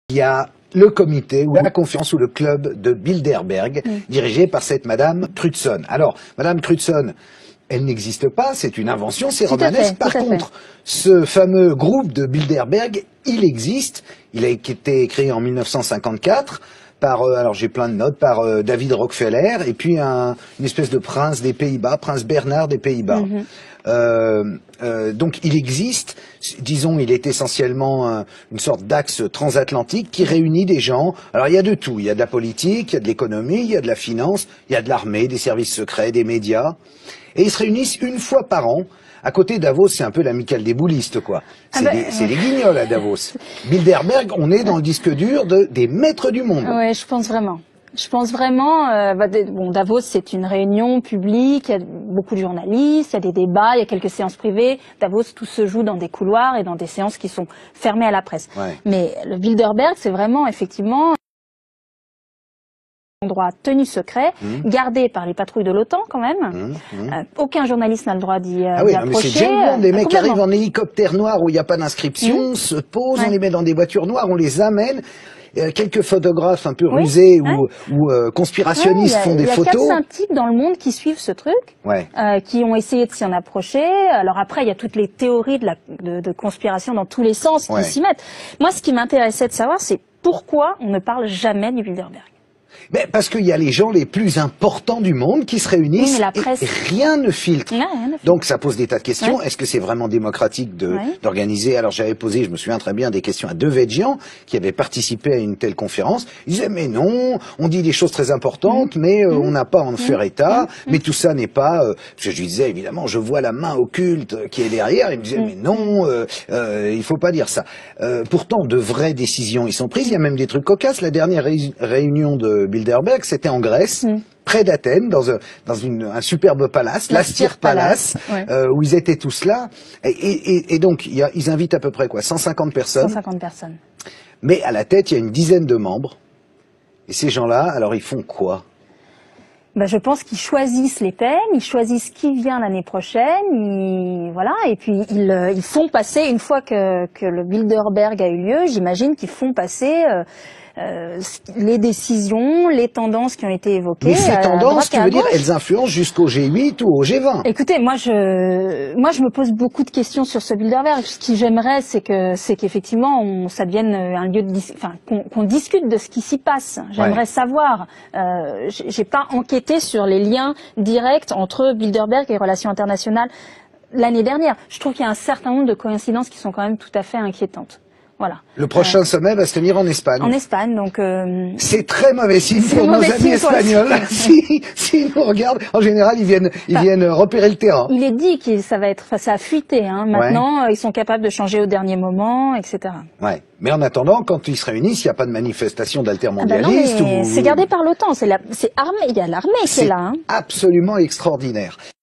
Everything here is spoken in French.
Il y a le comité ou la conférence ou le club de Bilderberg, dirigé par cette Madame Crutzen. Alors, Madame Crutzen, elle n'existe pas, c'est une invention, c'est romanesque. Par contre, ce fameux groupe de Bilderberg, il existe. Il a été créé en 1954 par, alors j'ai plein de notes, par David Rockefeller et puis une espèce de prince des Pays-Bas, prince Bernard des Pays-Bas. Donc il existe, disons, il est essentiellement une sorte d'axe transatlantique qui réunit des gens. Alors il y a de tout, il y a de la politique, il y a de l'économie, il y a de la finance, il y a de l'armée, des services secrets, des médias. Et ils se réunissent une fois par an. À côté, Davos, c'est un peu l'amicale des boulistes, quoi. C'est des guignols à Davos. Bilderberg, on est dans le disque dur des maîtres du monde. Ouais, je pense vraiment. Je pense vraiment, bon, Davos, c'est une réunion publique, il y a beaucoup de journalistes, il y a des débats, il y a quelques séances privées. Davos, tout se joue dans des couloirs et dans des séances qui sont fermées à la presse. Ouais. Mais le Bilderberg, c'est vraiment, effectivement, un endroit tenu secret, gardé par les patrouilles de l'OTAN quand même. Aucun journaliste n'a le droit d'y approcher. Mais c'est James Bond, les mecs arrivent en hélicoptère noir où il n'y a pas d'inscription, se posent, on les met dans des voitures noires, on les amène. Quelques photographes un peu rusés ou conspirationnistes font des photos. Il y a 4-5 types dans le monde qui suivent ce truc, qui ont essayé de s'y en approcher. Alors après, il y a toutes les théories de conspiration dans tous les sens qui s'y mettent. Moi, ce qui m'intéressait de savoir, c'est pourquoi on ne parle jamais du Bilderberg. Mais parce qu'il y a les gens les plus importants du monde qui se réunissent et rien ne filtre. Donc ça pose des tas de questions. Est-ce que c'est vraiment démocratique d'organiser? Alors j'avais posé, je me souviens très bien, des questions à Devedjian qui avait participé à une telle conférence. Il disait mais non, on dit des choses très importantes, mais on n'a pas à en faire état. Mais tout ça n'est pas. Parce que je lui disais évidemment, je vois la main occulte qui est derrière. Il me disait mais non, il faut pas dire ça. Pourtant de vraies décisions y sont prises. Il y a même des trucs cocasses. La dernière réunion de Bilderberg, c'était en Grèce, près d'Athènes, dans un superbe palace, l'Astir Palace, où ils étaient tous là. Et donc, ils invitent à peu près quoi, 150 personnes. 150 personnes. Mais à la tête, il y a une dizaine de membres. Et ces gens-là, alors ils font quoi? Je pense qu'ils choisissent les thèmes, ils choisissent qui vient l'année prochaine, voilà, et puis ils font passer, une fois que le Bilderberg a eu lieu, j'imagine qu'ils font passer les décisions, les tendances qui ont été évoquées. Mais ces tendances, tu veux dire, elles influencent jusqu'au G8 ou au G20? Écoutez, moi je me pose beaucoup de questions sur ce Bilderberg. Ce que j'aimerais, c'est qu'effectivement, ça devienne un lieu de qu'on discute de ce qui s'y passe. J'aimerais savoir. J'ai pas enquêté sur les liens directs entre Bilderberg et les relations internationales l'année dernière. Je trouve qu'il y a un certain nombre de coïncidences qui sont quand même tout à fait inquiétantes. Voilà. Le prochain sommet va se tenir en Espagne. En Espagne, donc. C'est très mauvais signe pour nos amis espagnols. S'ils nous regardent, en général, ils viennent repérer le terrain. Il est dit que ça a fuité. Maintenant, ils sont capables de changer au dernier moment, etc. Ouais. Mais en attendant, quand ils se réunissent, il n'y a pas de manifestation d'altermondialistes. C'est gardé par l'OTAN. C'est armé. Il y a l'armée qui est là. Absolument extraordinaire.